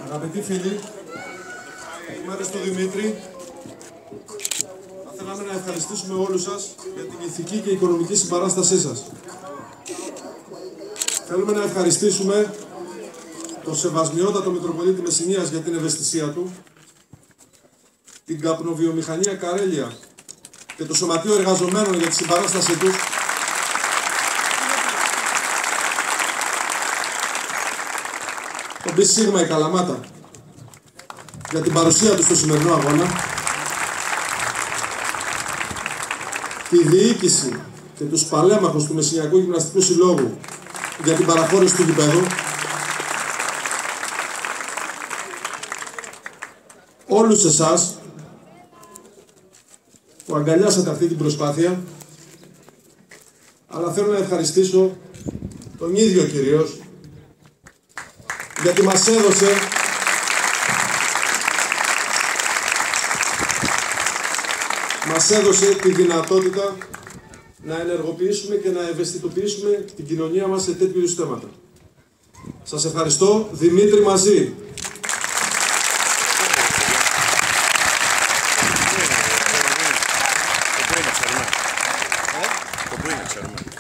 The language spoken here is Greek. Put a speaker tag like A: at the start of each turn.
A: Αγαπητοί φίλοι, εκ μέρους του Δημήτρη, θα θέλαμε να ευχαριστήσουμε όλους σας για την ηθική και οικονομική συμπαράστασή σας. Θέλουμε να ευχαριστήσουμε τον Σεβασμιότατο Μητροπολίτη Μεσσηνίας για την ευαισθησία του, την Καπνοβιομηχανία Καρέλια και το Σωματείο Εργαζομένων για τη συμπαράστασή τους, τον Πι Σίγμα η Καλαμάτα για την παρουσία του στο σημερινό αγώνα, τη διοίκηση και τους παλέμαχους του Μεσσηνιακού Γυμναστικού Συλλόγου για την παραχώρηση του γηπέδου, όλους εσάς που αγκαλιάσατε αυτή την προσπάθεια, αλλά θέλω να ευχαριστήσω τον ίδιο κυρίως, γιατί μας έδωσε τη δυνατότητα να ενεργοποιήσουμε και να ευαισθητοποιήσουμε την κοινωνία μας σε τέτοιου είδους θέματα. Σας ευχαριστώ. Δημήτρη, μαζί.
B: Το που είναι, ξέρουμε.